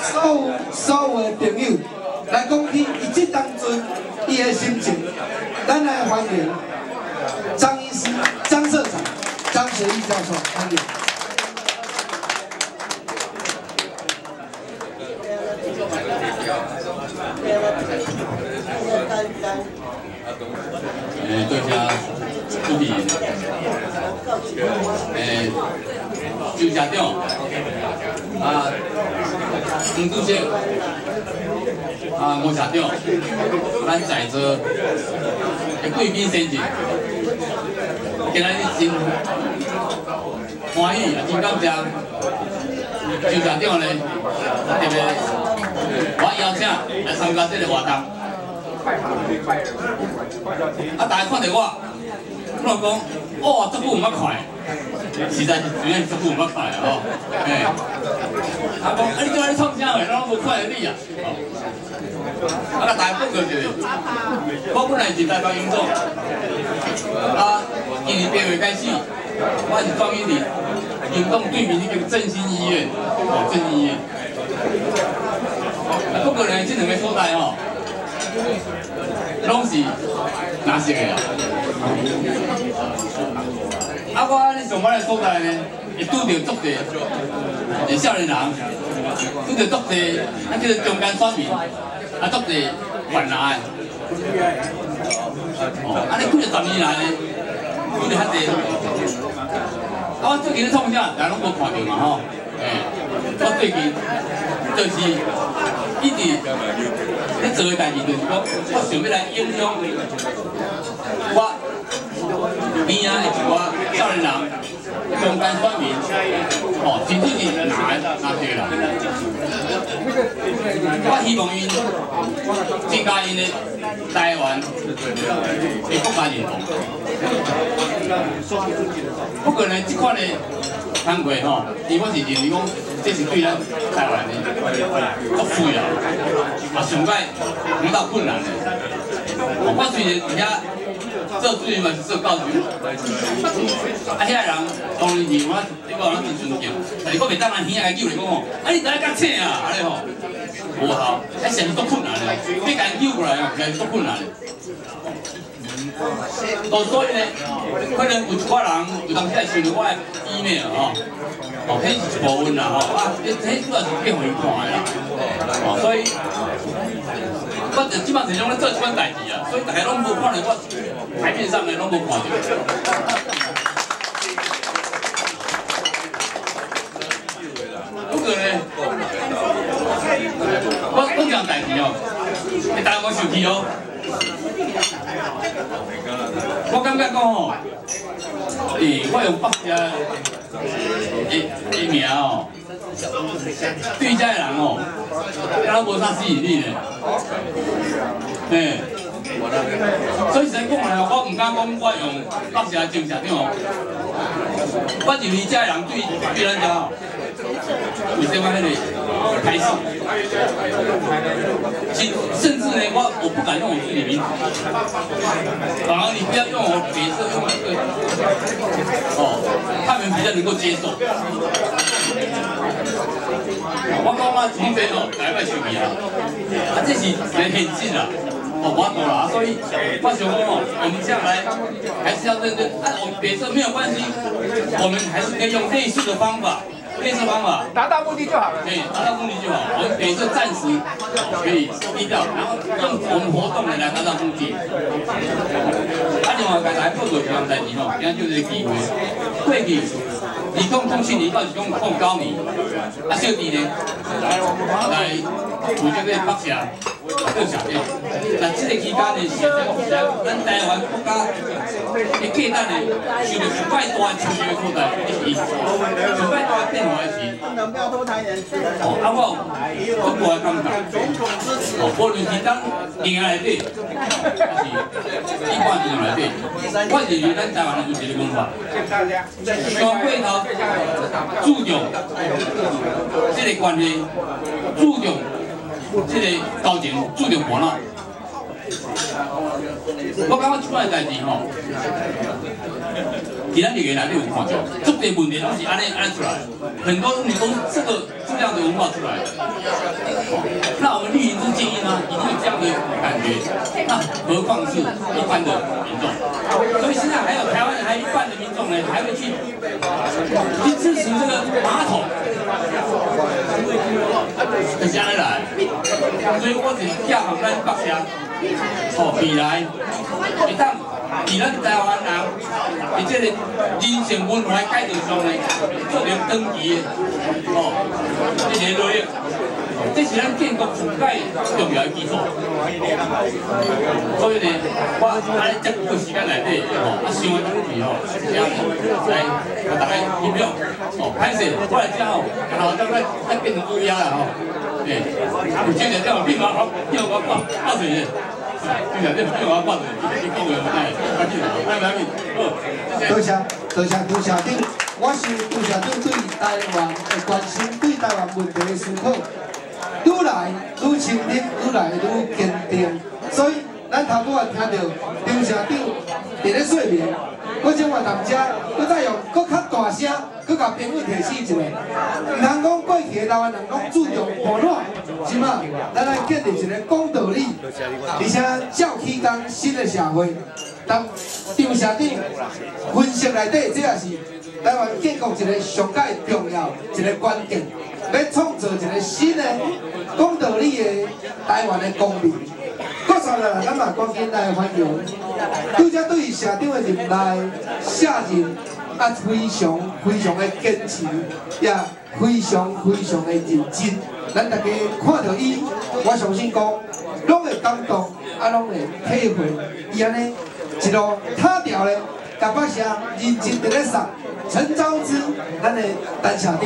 所有的朋友来讲起伊即当阵伊的心情，咱来欢迎张医师、张社长、张学义教授，欢迎。 多谢主持人，周社长，黄主席，吴社长，咱在座的贵宾先生，今仔日真欢喜，也真感谢周社长咧，特别我邀请来参加这个活动。大家看到我，我讲，哦，足久唔捌看，实在是真係足久唔捌看哦。講，你今日創啥嘅？我冇看到你啊。大家報告一下，我本來是台北榮總，今年8月開始，我是轉去榮總對面那個振興醫院，振興醫院。不過呢，這兩個所在哦。拢是哪些个啊？我安尼上班的所在呢，会拄到足侪少年人，拄到足侪叫做中间选民，足侪烦恼的。安尼几了10年来呢，拄到遐济。我最近咧创啥，大家拢无看到嘛吼。我最近就是一直。咧做嘅代志就是讲，我想要来影响我边仔的一寡少年人、中间选民，甚至是哪些人，我希望因增加因的台湾的国家认同。不过呢，这款的行为伊我是认为讲，这是对咱台湾的足水啊，上摆遇到困难的。我虽然而且做主任嘛是做教授，遐人当然是我人真尊敬，但是我袂当按耳仔个救来讲你在甲请啊，安尼无效，实是足困难的，要甲救过来实是足困难的。所以呢，可能有一寡人有当时会收到我的 email 迄是一部分啦迄主要是变互伊看的啦，所以我就基本上是拢咧做这款代志啊，所以大家拢无看到我台面上的拢无看到。不过呢，我讲样代志你大家莫生气哦。我感觉讲我用北社的名对遮的人敢若无啥吸引力呢。所以实在讲来，我唔敢讲我用北社正社长我认为遮的人对咱遮有这方面的排斥，甚至呢，我不敢用我自己的名字，反而你不要用我别色，用这个他们比较能够接受。我讲我从前来摆手艺这是很现实啦。我懂了，所以我想讲我们这样来还是要认真。我们别色没有关系，我们还是可以用类似的方法。 达到目的就好了。 对，达到目的就好。我们等于是暂时可以低调，然后用我们活动来达到目的。另外，刚才报告一项代志今仔就是机会。过去2007年到是讲09年，小弟呢来负责这北社做社长。但这个期间呢，是咱台湾国家的价值呢，受到上摆大的冲击的所在，上摆大的变化的是。我足大的感觉。无论是咱营内底，还是一般营内底，我认为咱台湾有一个文化，从过头注重这个关系，注重这个交情，注重热闹。 我感觉即摆代志吼，伫咱立院内底有看到，足侪问题拢是安尼出来，很多问题都是这样的文化出来的。那我们绿营之精英呢，已经有这样的感觉，那何况是一般的民众？所以现在还有台湾人，还有一半的民众呢，还会去支持这个马桶。就是安尼来，所以我是寄望咱北社，未来会当伫咱台湾人伫这个人性文化改造上呢，做着长期的这个努力。这是咱建国上改重要的基础。所以呢，我安尼这久的时间内底，想的东西来给大家分享。歹势，我来之后，然后再变成乌鸦了对，有这个叫立马好，叫我挂嘴的，就像这叫我挂嘴，你讲话不对，快点，快点， 多谢杜社长，我是杜社长对台湾的关心，对台湾问题的思考。愈来愈清晰，愈来愈坚定。所以，咱头拄仔听到张社长伫咧说明，我想话大家，佮再用佮较大声，佮甲朋友提醒一下，唔通讲过去的台湾人拢注重保暖，是嘛？咱来建立一个讲道理，而且照起讲新的社会。当张社长分析内底，这也是台湾建国一个上界重要一个关键。要创造一个新的讲道理的台湾的公民。搁再来，咱嘛赶紧来欢迎。拄则对社长的任内下任非常的坚持，也非常的认真。咱大家看到伊，我相信讲，拢会感动，拢会体会伊安尼一路踏条咧，甲北社认真伫咧送。陈昭之，咱的陈社长。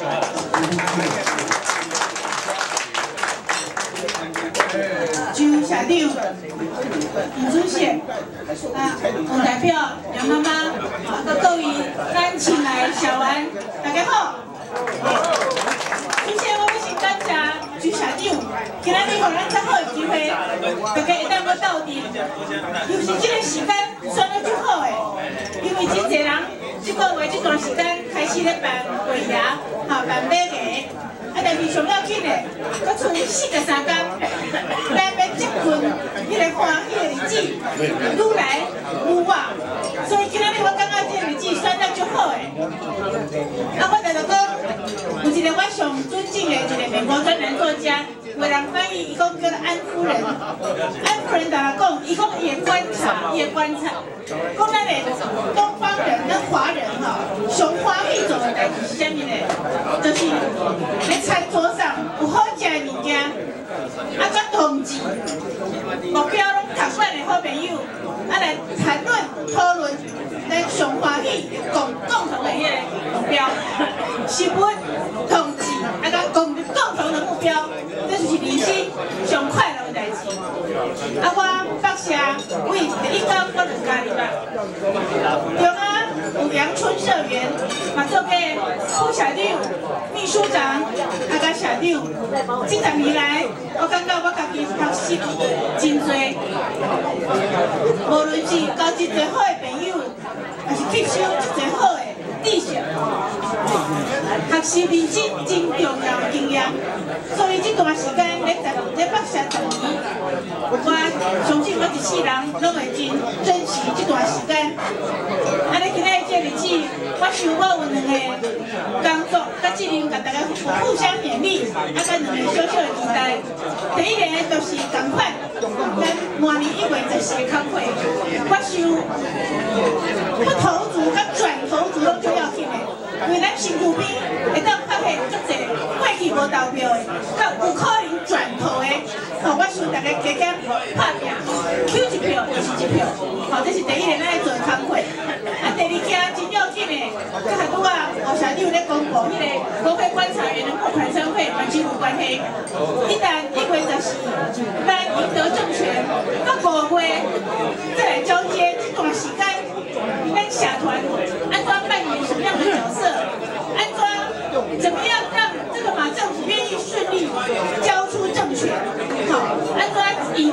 朱社长，吴主席，我代表杨妈妈，各位咱亲爱的小丸，大家好。首先，我要先感谢朱社长，今仔日互咱这好的机会，大家会当要斗阵，尤其这个时间选得最好的，因为真侪人这个月这段时间开始咧办尾牙，办马艺。但是上要紧的，搁剩43天，咱要接近迄个欢喜的日子，愈来愈晚。所以今仔日我感觉这个日子选得足好的。我就讲，有一个我上尊敬的一个美国专栏作家，有人翻译，伊讲叫做安夫人。安夫人同人讲，伊讲伊的观察，讲咱的东方人跟华人上欢喜做的代志是啥物呢？就是咧餐桌上有好食的物件，怎同志目标拢同款的好朋友，来谈论讨论咱上欢喜共同的迄个目标，是阮同志共同的目标，这就是人生上快乐的代志。我北社为第一天我就加入啦，中央有阳春社员，嘛做过副社长、秘书长，甲社长。这10年来，我感觉我家己学习真多，无论是交一侪好的朋友，还是吸收一侪好的知识，学习人生真重要的经验。所以这段时间咧北社10年，我相信我一世人拢会真珍惜这段时间。安尼今仔这日子，我想我有2个工作甲责任，甲大家互相勉励，甲2个小小的期待。第一个就是同款，咱明年1月14日开会，我想不投资甲转投资拢最要紧的，因为咱身躯边会当发现足侪过去无投票的，甲有可能转投的，我想大家加减拍拼，Q 1票就是1票，这是第一个咱要做的工作。第二件真要紧的，这和拄啊吴社长咧公布迄个国会观察员的募款参会嘛真有关系。一旦1月14日咱赢得政权，到5月再来交接这段时间，咱社团安怎扮演什么样的角色？怎么样让这个马政府愿意顺利交出政权？安怎引用国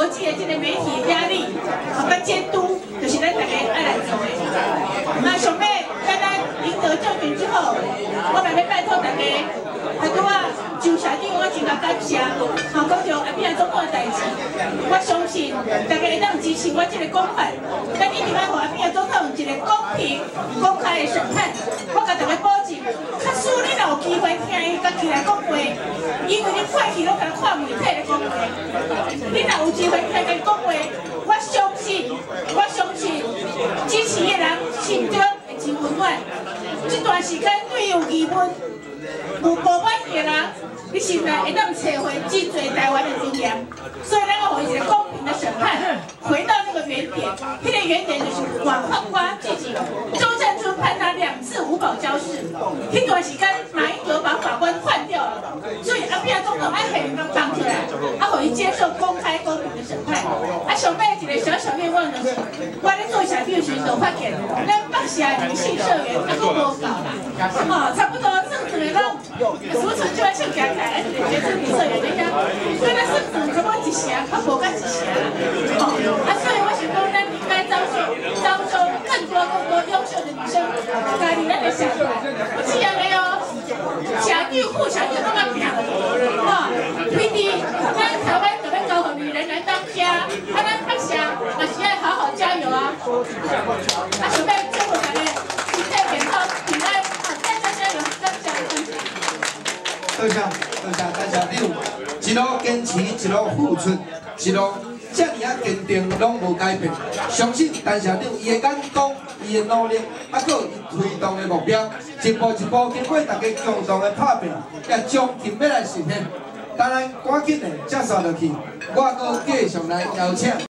际的这个媒体压力，甲监督，就是咱大家爱来做的。那上尾，咱赢得政权之后，我嘛要拜托大家，拄啊，就社长我真感谢，讲到阿扁总统的代志，我相信大家会当支持我这个讲法，咱一定要互阿扁总统一个公平、公开的审判。我甲大家保证，假使你若有机会听伊家己来讲话，因为你过去拢甲看媒体来讲话，你若有机会听伊讲话，我相信支持的人心中会真温暖。这段时间对有疑问、有不满意的人，你心内会当找回真侪台湾的经验。所以，咱要互伊一个公平的审判，回到那个原点。那个原点就是法官自己，周振春判他2次无保交释。那段时间，马英九把法官换掉了，所以阿扁总统爱黑人放出来，互伊接受公开公平的审判。上尾一个小小愿望就是，我咧做社长时就发现，咱北市的女性社员还佫无够啦，差不多正常的拢储存就要先加起来，觉得女社员那些，所以咱正常差不多1成，较无甲1成啦。所以我想讲，咱应该招收更多优秀的女生加入咱的社团，不一样的哦。社长、副社长都要拼，PD，咱台湾就要交予女人来当家，咱北社嘛是要好好加油啊！想要祝福大家身体健康、平安，再加油，再加油！ 多谢，感谢你一路坚持，一路付出，一路遮尔啊坚定，拢无改变。相信陈社长伊的眼光、伊的努力，还佫伊推动的目标，一步一步经过大家共同的拍拼，也将近要来实现。当然，赶紧的接续落去，我佫继续来邀请。